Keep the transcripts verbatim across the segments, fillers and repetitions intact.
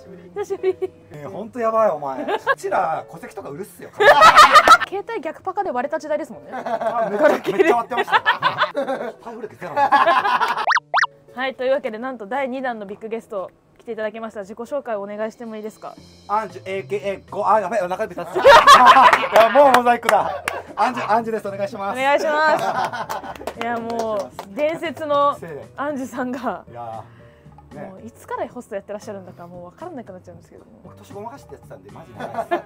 ぶり。 久しぶり。 えー、ほんとやばいお前。うちら戸籍とか売るっすよ。 携帯逆パカで割れた時代ですもんね。 あめっちゃめっちゃ割ってました。パイフルゼロ。 はい、というわけでなんとだいにだんのビッグゲスト来ていただきました。自己紹介をお願いしてもいいですか。 アンジュ エーケーエー ごあやばい中指立つ。いやもうモザイクだ。アンジュアンジュですお願いします。 お願いします。いやもう伝説のアンジュさんが。 いやね、もういつからホストやってらっしゃるんだかもう分からなくなっちゃうんですけども。 僕年ごまかしてやってたんでマジ長いです。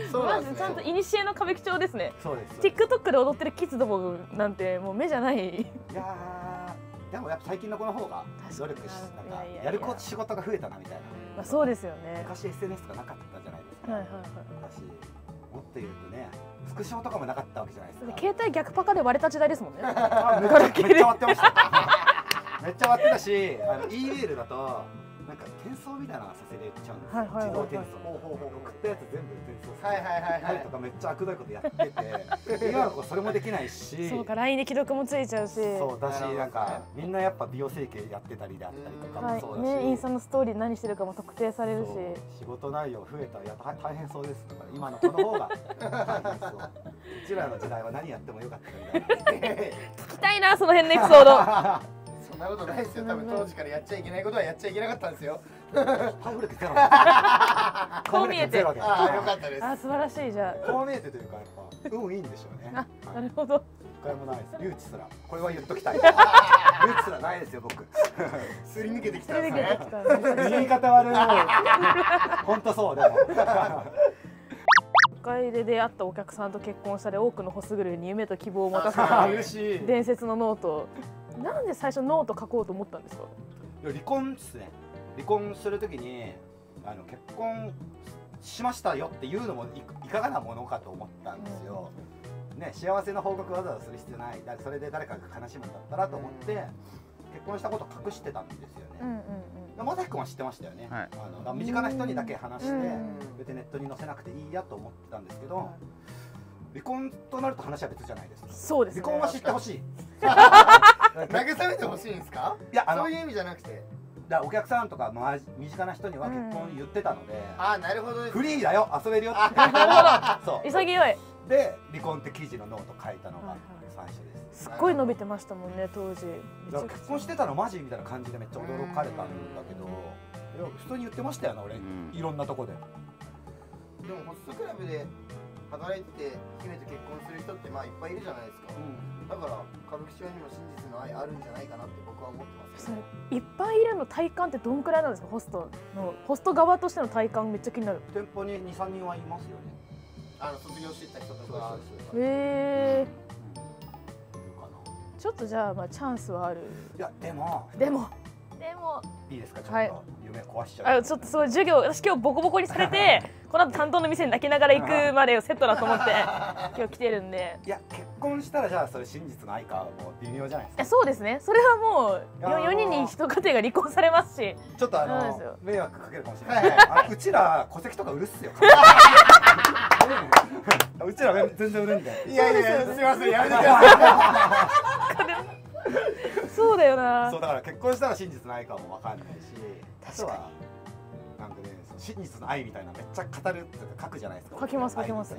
そうなんですね。ちゃんとイニシエの歌舞伎町ですね。 そうです。 TikTok で踊ってるキッズどもなんてもう目じゃない。いやでもやっぱ最近の子の方が努力しなんかやること仕事が増えたなみたいな。 まあそうですよね。 昔 エスエヌエス とかなかったじゃないですか。はいはいはい。だしもっと言うとねスクショとかもなかったわけじゃないですか。 携帯逆パカで割れた時代ですもんね。 めっちゃ割ってました。めっちゃ割ってたし、あの E メールだとなんか転送みたいなのがさせれちゃうんですよ。自動転送。送ったやつ全部転送はいはいはいはいとかめっちゃ悪どいことやってて、今の子それもできないし、 そうか ライン で既読もついちゃうし、 そうだしなんかみんなやっぱ美容整形やってたりであったりとかもそうだし、 ねインスタのストーリー何してるかも特定されるし、 仕事内容増えたらやっぱ大変そうですとか今の子の方が大変そう。うちらの時代は何やってもよかったみたいな。 聞きたいなその辺のエピソード。 そんなことないですよ。多分当時からやっちゃいけないことはやっちゃいけなかったんですよ。 パイフルゼロ。 こう見えて。 ああよかったです。 あ素晴らしいじゃあ。 こう見えてというかやっぱ運いいんでしょうね。 あなるほど。 一回もないです。誘致すらこれは言っときたい。誘致すらないですよ僕。 すり抜けてきたんですね。 言い方悪い。本当そうでも。 都会で出会ったお客さんと結婚したで多くのホスグルに夢と希望を持たせる伝説のノート。なんで最初ノート書こうと思ったんですか。 離婚ですね。離婚するときにあの結婚しましたよっていうのも い, いかがなものかと思ったんですよ。ね幸せの報告わざわざする必要ない。だそれで誰かが悲しむんだったらと思って結婚したこと隠してたんですよね。まさきくんは知ってましたよね。はい、あの身近な人にだけ話して別にネットに載せなくていいやと思ってたんですけど。離婚となると話は別じゃないですか。 そうです、ね。 離婚は知ってほしい。 慰めてほしいんですか。いや、そういう意味じゃなくて。 だお客さんとか、まあ、身近な人には結婚言ってたので。 あ、なるほど。 フリーだよ、遊べるよ。 そう。潔い。 で、離婚って記事のノート書いたのが最初です。 すっごい伸びてましたもんね、当時。 結婚してたのマジみたいな感じでめっちゃ驚かれたんだけど。いや、普通に言ってましたよね、俺。いろんなとこで。 でも、ホストクラブで。働いて姫と結婚する人ってまあいっぱいいるじゃないですか、うん、だから歌舞伎町にも真実の愛あるんじゃないかなって僕は思ってます、ね、 いっぱいいるの体感ってどんくらいなんですか。ホストのホスト側としての体感めっちゃ気になる。 店舗ににさんにんはいますよね。 あの卒業していった人とか。 へえちょっとじゃあまあチャンスはある。 いやでもでもでもいいですかちょっと夢壊しちゃう。 あちょっとすごい授業私今日ボコボコにされてこの後担当の店に泣きながら行くまでをセットだと思って今日来てるんで。 いや結婚したらじゃあそれ真実の愛かもう微妙じゃないですか。 そうですね。それはもうよにんに一家庭が離婚されますし。 ちょっとあの迷惑かけるかもしれない。うちら戸籍とか売るっすよ。うちら全然売るんで。 いやいやすみませんやめてください。 そうだよな。 そうだから結婚したら真実の愛かもわかんないし、あとはなんかね真実の愛みたいなめっちゃ語るっていうか書くじゃないですか。 書きます書きます。はい。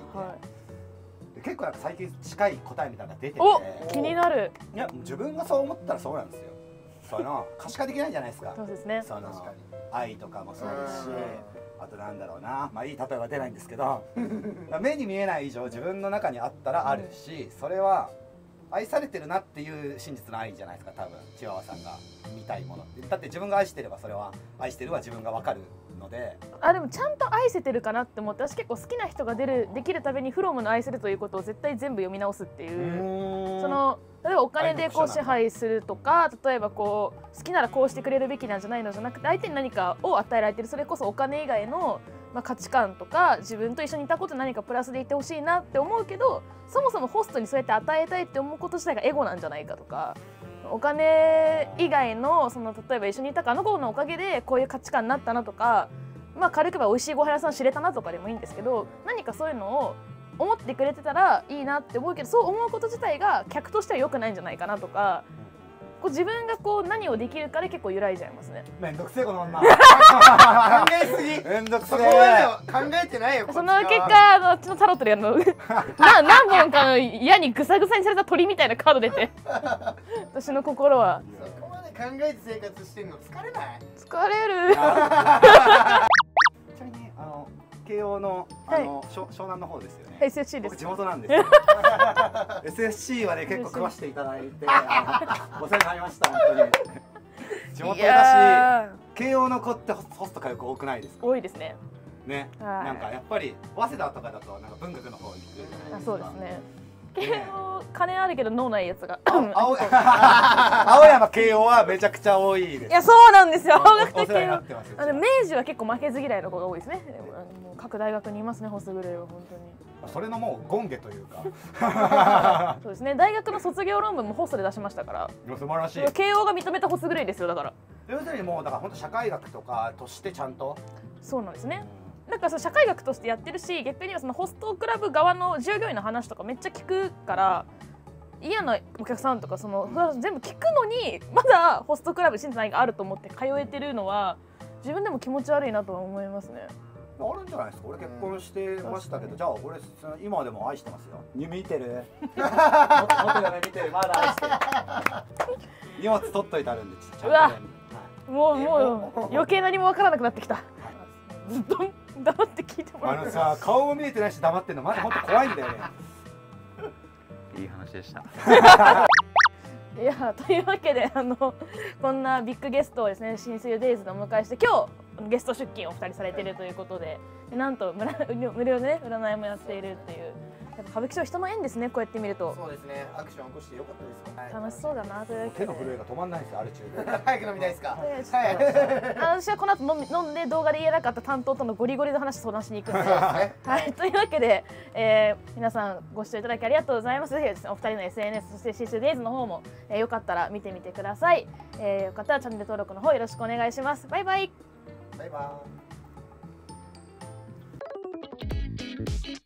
結構なんか最近近い答えみたいなのが出てて。 お気になる。 いや自分がそう思ったらそうなんですよ。その可視化できないじゃないですか。 そうですね。 その愛とかもそうですし。あとなんだろうな、まあいい例えは出ないんですけど目に見えない以上自分の中にあったらあるし、それは愛されてるなっていう真実の愛じゃないですか。多分チワワさんが見たいものだって自分が愛してればそれは愛してるは自分が分かるので。 あでもちゃんと愛せてるかなって思って私結構好きな人が出るできるたびにフロムの愛するということを絶対全部読み直すっていうその例えばお金でこう支配するとか例えばこう好きならこうしてくれるべきなんじゃないのじゃなくて相手に何かを与えられてるそれこそお金以外のまあ価値観とか自分と一緒にいたこと何かプラスでいてほしいなって思うけどそもそもホストにそうやって与えたいって思うこと自体がエゴなんじゃないかとかお金以外のその例えば一緒にいたかあの子のおかげでこういう価値観になったなとかまあ軽く言えば美味しいご飯屋さん知れたなとかでもいいんですけど何かそういうのを思ってくれてたらいいなって思うけどそう思うこと自体が客としては良くないんじゃないかなとかこう自分がこう何をできるかで結構揺らいじゃいますね。 めんどくせえこの女考えすぎ。 めんどくせそこまでえは考えてないよ。 その結果あのうちのタロットであのな何本かの矢にぐさぐさにされた鳥みたいなカード出て私の心はそこまで考えて生活してんの疲れない？ 疲れる。 ちなみにあの慶応のあの、はい、湘南の方ですよね。 エスエスシー です。 僕地元なんですよ。エスエスシー はね結構食わしていただいて、あのお世話になりました本当に。地元だし、慶応の子ってホスト通う子多くないですか？ 多いですね。 ね、なんかやっぱり早稲田とかだとなんか文学の方に行くじゃないですか。 あ、そうですね。慶応金あるけど脳ないやつが。 青山慶応はめちゃくちゃ多いです。 いやそうなんですよ。 青学的慶応。 あの明治は結構負けず嫌いの子が多いですね。もう各大学にいますねホスグレイは本当に。 それのもう権下というか。 そうですね。大学の卒業論文もホストで出しましたから。 素晴らしい。 慶応が認めたホスグレイですよだから。 要するにもうだから本当社会学とかとしてちゃんと。 そうなんですね。なんかその社会学としてやってるし、逆にはそのホストクラブ側の従業員の話とかめっちゃ聞くから嫌なお客さんとかその全部聞くのにまだホストクラブ信じないがあると思って通えてるのは自分でも気持ち悪いなとは思いますね。 あるんじゃないですか。俺結婚してましたけど、じゃあ俺今でも愛してますよ。見てる？元嫁見てる。まだ愛してる。荷物取っといてあるんでちゃんと。 うわ、もうもう余計何もわからなくなってきた。ずっと黙って聞いてもらう。 あのさ、顔も見えてないし黙ってんのまだ本当怖いんだよね。いい話でした。 いやというわけであのこんなビッグゲストをですね新水デイズでお迎えして今日ゲスト出勤をふたりされているということで、でなんと無料でね占いもやっているっていう。やっぱ歌舞伎町人の縁ですねこうやって見ると。 そうですね。アクション起こしてよかったです。 楽しそうだなというわけで。 手の震えが止まんないですよあれ中で。 早く飲みたいですか。はい。 私はこの後飲み飲んで動画で言えなかった担当とのゴリゴリの話相談しに行くんで。はい。というわけで、えー、皆さんご視聴いただきありがとうございます。ぜひですねお二人の エスエヌエス そしてシーシーデイズの方も、えー、よかったら見てみてください。えー、よかったらチャンネル登録の方よろしくお願いします。バイバイ。 バイバイ。